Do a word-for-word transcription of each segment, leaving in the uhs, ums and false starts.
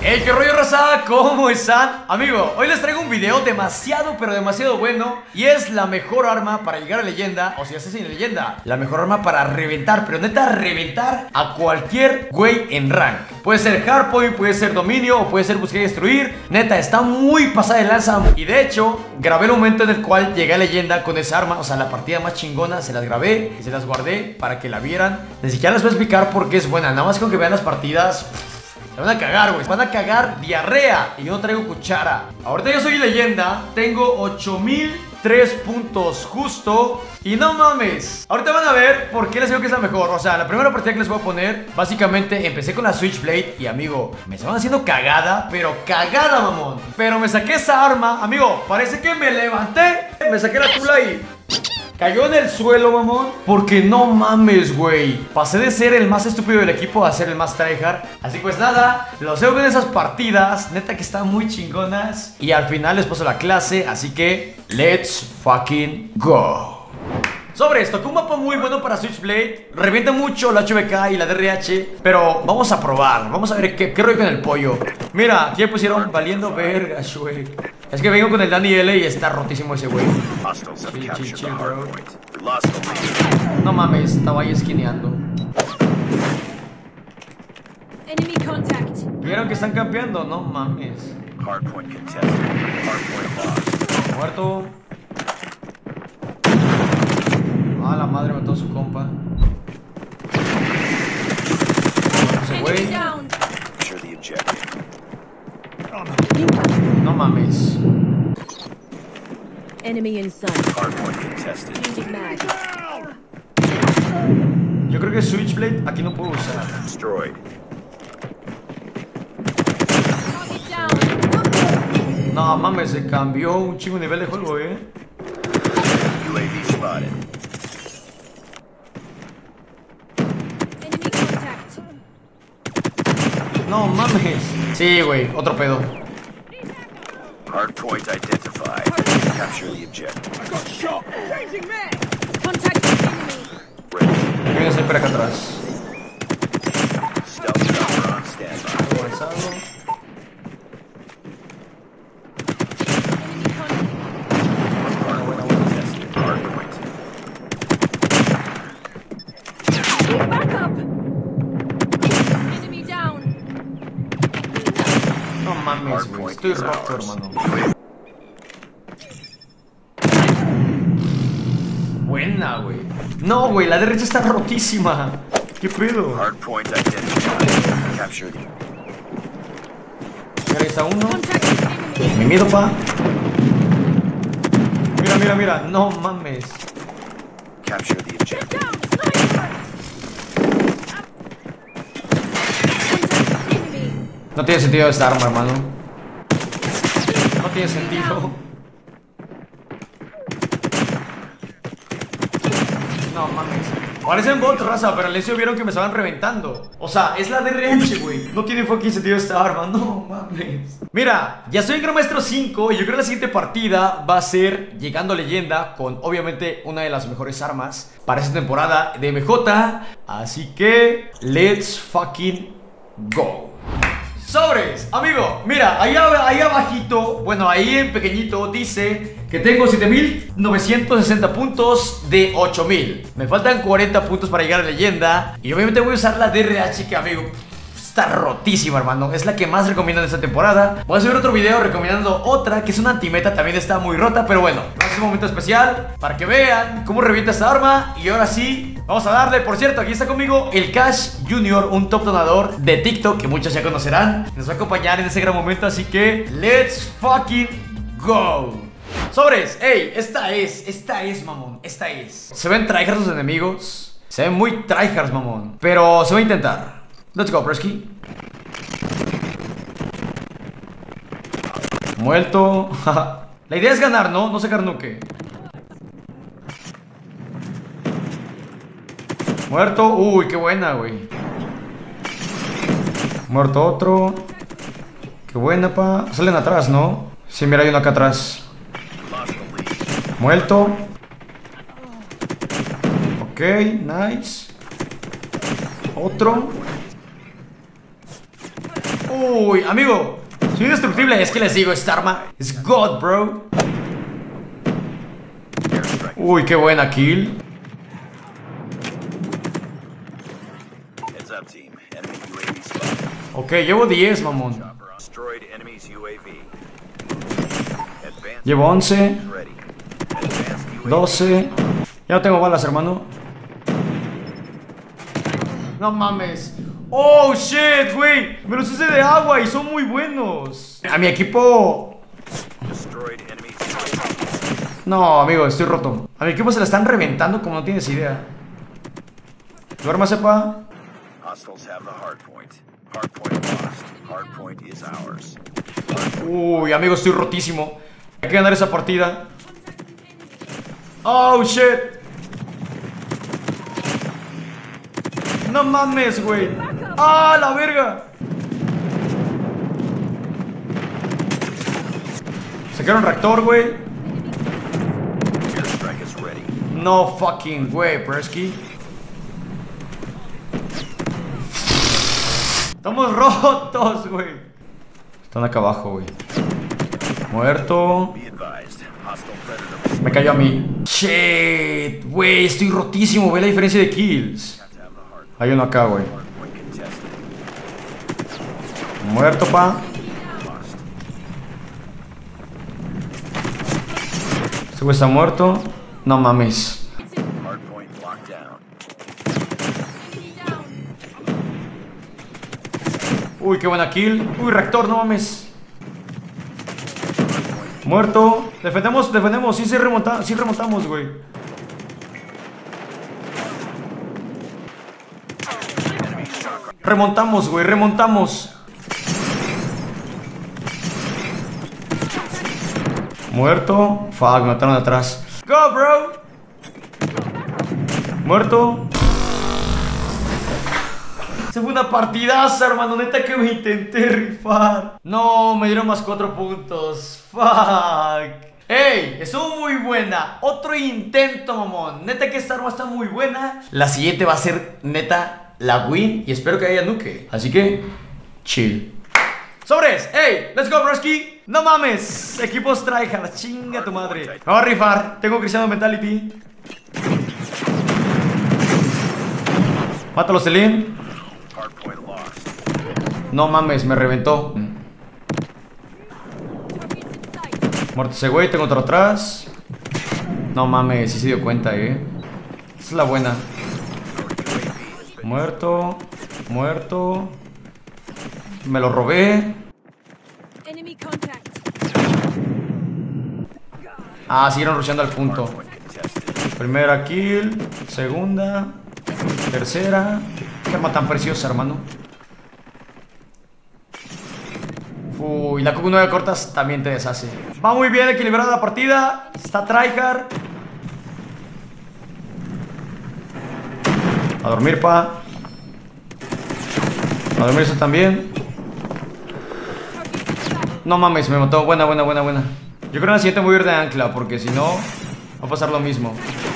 Hey, qué rollo, raza, ¿cómo están? Amigo, hoy les traigo un video demasiado, pero demasiado bueno. Y es la mejor arma para llegar a leyenda. O si estás en leyenda, la mejor arma para reventar, pero neta, reventar a cualquier güey en rank. Puede ser hardpoint, puede ser dominio, o puede ser buscar y destruir. Neta, está muy pasada de lanza. Y de hecho, grabé el momento en el cual llegué a leyenda con esa arma. O sea, la partida más chingona, se las grabé y se las guardé para que la vieran. Ni siquiera les voy a explicar por qué es buena. Nada más con que vean las partidas, se van a cagar, güey. Se van a cagar diarrea. Y yo no traigo cuchara. Ahorita yo soy leyenda. Tengo ocho mil tres puntos justo. Y no mames, ahorita van a ver por qué les digo que es la mejor. O sea, la primera partida que les voy a poner, básicamente empecé con la Switchblade. Y amigo, me estaban haciendo cagada. Pero cagada, mamón. Pero me saqué esa arma, amigo, parece que me levanté, me saqué la tula y cayó en el suelo, mamón. Porque no mames, güey, pasé de ser el más estúpido del equipo a ser el más tryhard. Así pues nada, los dejo en esas partidas, neta que están muy chingonas. Y al final les paso la clase, así que let's fucking go. Sobre esto, que un mapa muy bueno para Switchblade. Revienta mucho la H B K y la D R H. Pero vamos a probar, vamos a ver qué, qué rollo con el pollo. Mira, aquí pusieron valiendo verga, Shrek. Es que vengo con el Danny L y está rotísimo ese güey. Chill, chill, chill, bro. No mames, estaba ahí esquineando. ¿Vieron que están campeando? No mames. Muerto. Ah, la madre mató a su compa. Ese güey. No mames. Yo creo que Switchblade aquí no puedo usar. No mames, se cambió un chingo de nivel de juego, eh. No mames. Sí, güey, otro pedo. Hardpoint identified. Capture the objective. I got shot. Changing man. Contact enemy. Voy a hacer para acá atrás. Stealth chopper on standby. Avanzado. Hardpoint tested. Hardpoint. Back up. Enemy down. No mames, güey, estoy roto, hermano. Buena, güey. No, güey, la derecha está rotísima. ¿Qué pedo? Hardpoint identified. Capture the. Mira, ahí está uno. Contact enemy. Mi miedo, pa. Mira, mira, mira. No mames. Capture the objective. Down. Sniper. Contact enemy. No tiene sentido esta arma, hermano. No tiene sentido. No mames. Parecen bots, raza, pero al inicio vieron que me estaban reventando. O sea, es la D R H, güey. No tiene fucking sentido esta arma. No mames. Mira, ya estoy en Gran Maestro cinco. Y yo creo que la siguiente partida va a ser llegando a leyenda, con obviamente una de las mejores armas para esta temporada de M J. Así que let's fucking go. Sobres, amigo, mira, ahí, ahí abajito, bueno, ahí en pequeñito dice que tengo siete mil novecientos sesenta puntos de ocho mil. Me faltan cuarenta puntos para llegar a leyenda. Y obviamente voy a usar la D R H, que, amigo, está rotísima, hermano. Es la que más recomiendo en esta temporada. Voy a subir otro video recomendando otra, que es una antimeta, también está muy rota. Pero bueno, es un momento especial para que vean cómo revienta esta arma. Y ahora sí, vamos a darle. Por cierto, aquí está conmigo el Cash Junior, un top donador de TikTok que muchos ya conocerán. Nos va a acompañar en ese gran momento, así que let's fucking go. Sobres, ey, esta es, esta es, mamón, esta es. Se ven tryhards los enemigos. Se ven muy tryhards, mamón. Pero se va a intentar. Let's go, Presky. Muerto. La idea es ganar, ¿no? No sacar nuke. Muerto. Uy, qué buena, güey. Muerto otro. Qué buena, pa. Salen atrás, ¿no? Sí, mira, hay uno acá atrás. Muerto. Ok, nice. Otro. Uy, amigo, soy indestructible. Es que les digo, esta arma es God, bro. Uy, qué buena kill. Heads up, team. Enemy U A V spotted. Ok, llevo diez, mamón. Destroyed enemy's U A V. Advanced Llevo once, ready. Advanced U A V. doce. Ya no tengo balas, hermano. No mames. Oh, shit, güey. Me los hice de agua y son muy buenos. A mi equipo... Destroyed enemy's U A V. No, amigo, estoy roto. A mi equipo se la están reventando como no tienes idea. Duerma, sepa. Hostiles have the hard point. Hard point lost. Hard point is ours. Uy, amigo, estoy rotísimo. Hay que ganar esa partida. Oh, shit. No mames, güey. ¡Ah, la verga! Sacaron reactor, güey. Airstrike is ready. No fucking way, Persky. Estamos rotos, güey. Están acá abajo, güey. Muerto. Be advised. Hostile predator. Me cayó a mí. Shit, güey, estoy rotísimo. Ve la diferencia de kills. Have to have the hard Hay uno acá, güey. point contested. Muerto, pa. Lost. Este güey está muerto. No mames. Hard point locked down. Enemy down. Uy, qué buena kill. Uy, reactor, no mames. Muerto. Defendemos, defendemos. Sí, sí, remonta sí remontamos, güey. Remontamos, güey, remontamos. Muerto. Fuck, me mataron atrás. Go, bro. Muerto. Se fue una partidaza, hermano. Neta que me intenté rifar. No, me dieron más cuatro puntos. Fuck. ¡Ey! Estuvo muy buena. Otro intento, mamón. Neta que esta arma está muy buena. La siguiente va a ser, neta, la win. Y espero que haya nuke. Así que, chill. ¡Sobres! ¡Ey! ¡Let's go, broski! ¡No mames! Equipos tryhard. Chinga tu madre. Me voy a rifar. Tengo Cristiano Mentality. Mátalo, Celine. Hard point lost. No mames, me reventó. Targets in sight. Muerto ese güey, tengo otro atrás. No mames, sí se dio cuenta, eh. Esa es la buena. Muerto. Muerto. Me lo robé. Enemy contact. Ah, siguieron rusheando al punto. Point contested. Primera kill. Segunda. Tercera. Qué arma tan preciosa, hermano. Uy, la Q nueve cortas también te deshace. Va muy bien equilibrada la partida. Está tryhard. A dormir, pa. A dormir eso también. Targets in sight. No mames, me mató. Buena, buena, buena, buena. Yo creo que en la siguiente me voy a ir de ancla, porque si no, va a pasar lo mismo.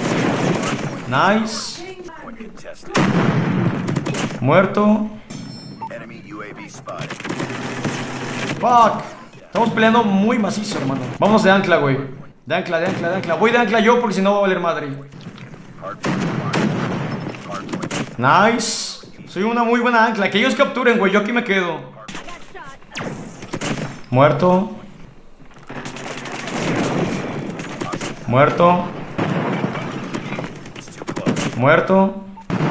Nice. Point contested. Muerto. Enemy U A V spotted. Fuck. Estamos peleando muy macizo, hermano. Vamos de ancla, güey. De ancla, de ancla, de ancla. Voy de ancla yo porque si no va a valer madre. Hard point locked. Hard point. Nice. Soy una muy buena ancla. Que ellos capturen, güey. Yo aquí me quedo. Got shot. Muerto. Muerto. It's too close. Muerto.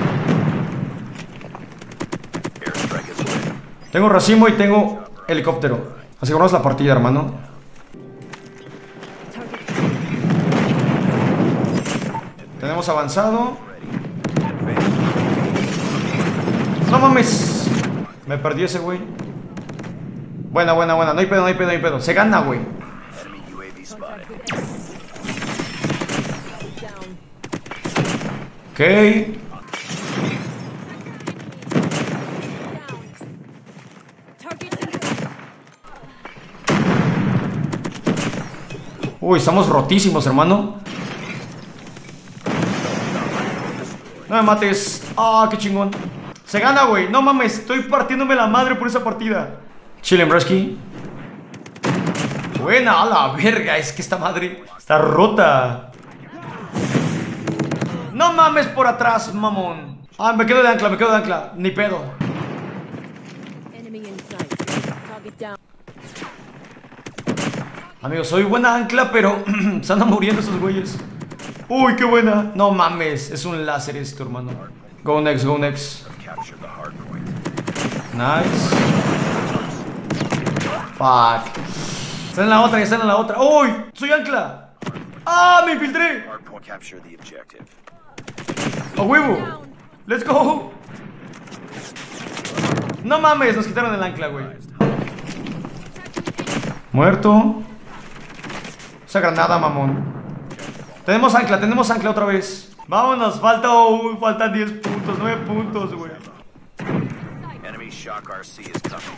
Airstrike is ready. Tengo racimo y tengo helicóptero. Aseguramos la partida, hermano. Tenemos avanzado. No mames. Me perdí ese güey. Buena, buena, buena. No hay pedo, no hay pedo, no hay pedo. Se gana, güey. Enemy U A V spotted. Down. Ok. Down. Targets in sight. Uy, estamos rotísimos, hermano. No me mates. Ah, qué chingón. Se gana, güey. No mames, estoy partiéndome la madre por esa partida. Chillen, broski. Buena, a la verga. Es que esta madre está rota. No mames por atrás, mamón. Ah, me quedo de ancla, me quedo de ancla. Ni pedo. Enemy in sight. Target down. Amigos, soy buena ancla, pero se andan muriendo esos güeyes. Uy, qué buena. No mames, es un láser esto, hermano. Go next, go next. Capture the hard point. Nice. Fuck. Están en la otra, ya están en la otra. ¡Uy! ¡Soy ancla! ¡Ah! ¡Me infiltré! Hard point. Capture the objective. ¡A huevo! ¡Let's go! No mames, nos quitaron el ancla, güey. Muerto. Esa granada, mamón. Tenemos ancla, tenemos ancla otra vez. Vámonos, falta, uy, faltan diez puntos, nueve puntos, güey. Enemy shock R C is coming.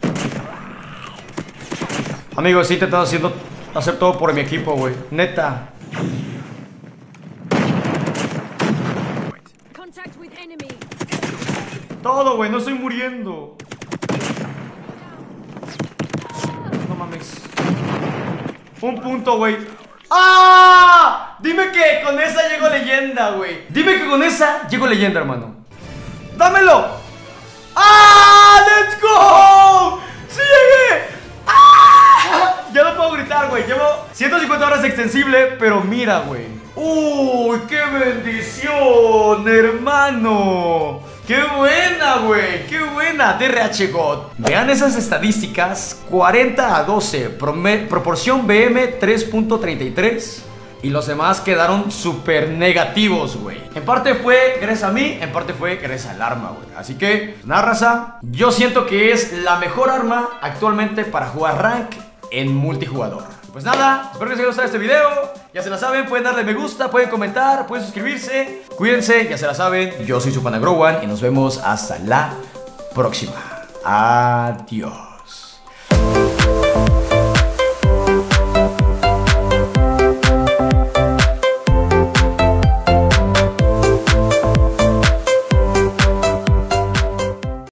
Amigos, sí, te estás haciendo hacer todo por mi equipo, güey. Neta. Contact with enemy. Todo, güey, no estoy muriendo. No mames. Un punto, güey. ¡Ah! Dime que con esa llego leyenda, güey. Dime que con esa llego leyenda, hermano. ¡Dámelo! ¡Ah! ¡Let's go! ¡Sí llegué! ¡Ah! Ya no puedo gritar, güey. Llevo ciento cincuenta horas extensible, pero mira, güey. ¡Uy! ¡Qué bendición, hermano! ¡Qué buena, güey! ¡Qué buena! D R H God. Vean esas estadísticas. cuarenta a doce. Prome- proporción B M tres punto treinta y tres. Y los demás quedaron súper negativos, güey. En parte fue gracias a mí, en parte fue gracias al arma, güey. Así que, nada, raza. Yo siento que es la mejor arma actualmente para jugar rank en multijugador. Pues nada, espero que les haya gustado este video. Ya se la saben, pueden darle me gusta, pueden comentar, pueden suscribirse. Cuídense, ya se la saben. Yo soy su pana Growan y nos vemos hasta la próxima. Adiós.